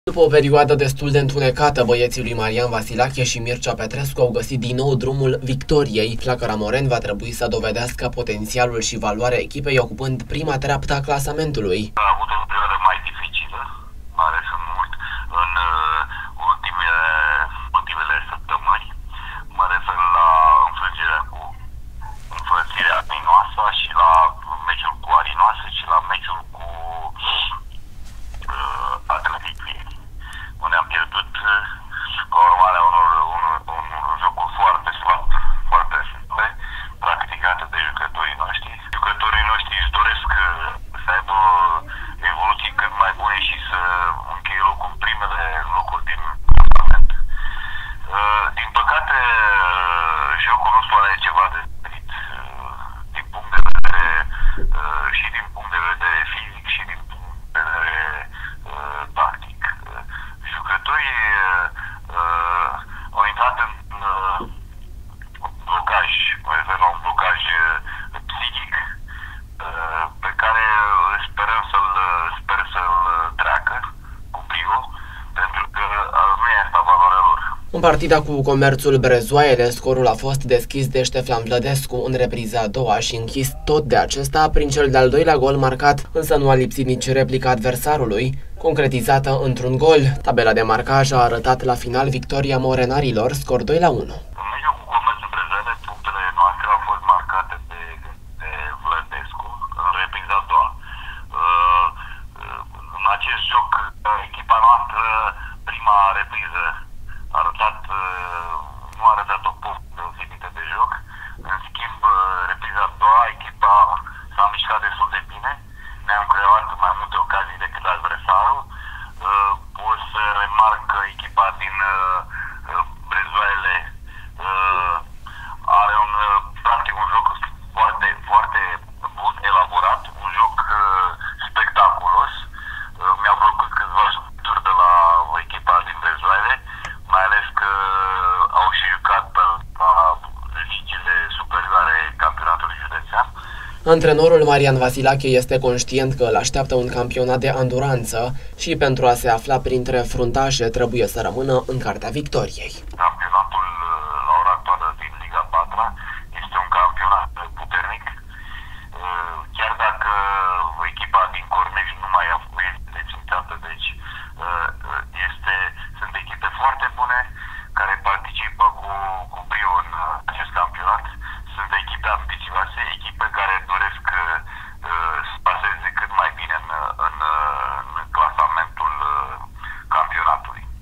După o perioadă destul de întunecată, băieții lui Marian Vasilache și Mircea Petrescu au găsit din nou drumul victoriei. Flacara Moreni va trebui să dovedească potențialul și valoarea echipei, ocupând prima treaptă a clasamentului. A avut o perioadă mai dificilă, mai ales în ultimele săptămâni. Mă refer la înfrângerea cu înfrățirea Arinoasa și la meciul cu Arinoasa și la meciul cu unde am pierdut ca urmare a unor jocuri foarte slab, foarte slabe, practicate de jucătorii noștri. Jucătorii noștri își doresc să aibă evoluții cât mai bune și să încheie locul în primele locuri din clasament. Din păcate, jocul nostru are ceva de diferit din punct de vedere și din punct de vedere fizic și din punct de vedere tactic. Jucătorii au intrat în blocaj, mă refer la un blocaj psihic pe care sper să-l treacă cu brio, pentru că nu e asta valoarea lor. În partida cu Comertul Brezoaielor, scorul a fost deschis de Ștefan Vlădescu în repriza a doua și închis tot de acesta prin cel de-al doilea gol marcat, însă nu a lipsit nici replica adversarului, concretizată într-un gol. Tabela de marcaj a arătat la final victoria morenarilor, scor 2-1. În meciul cu Comertul Brezoaielor, punctele noastre au fost marcate de Vlădescu în repriza a doua. În acest joc, echipa noastră, prima repriză, nu a arătat o punct deosebită de joc. În schimb, repriza a doua, echipa s-a mișcat destul de bine. Ne-am creat mai multe ocazii decât adversarul. Pot să remarc că echipa din Brezoaiele are practic un joc foarte, foarte bun, elaborat, un joc spectaculos. Mi-au plăcut câțiva jucători de la echipa din Brezoaiele, mai ales că au și jucat pe la ligile superioare campionatului județean. Antrenorul Marian Vasilache este conștient că îl așteaptă un campionat de anduranță și pentru a se afla printre fruntașe trebuie să rămână în cartea victoriei. Campionatul la ora actuală din Liga 4 este un campionat puternic, chiar dacă echipa din Corneș nu mai este dețințată, deci sunt echipe foarte bune care participă cu brio în acest campionat. Sunt echipe ambițioase, echipe care doresc să paseze cât mai bine în clasamentul campionatului.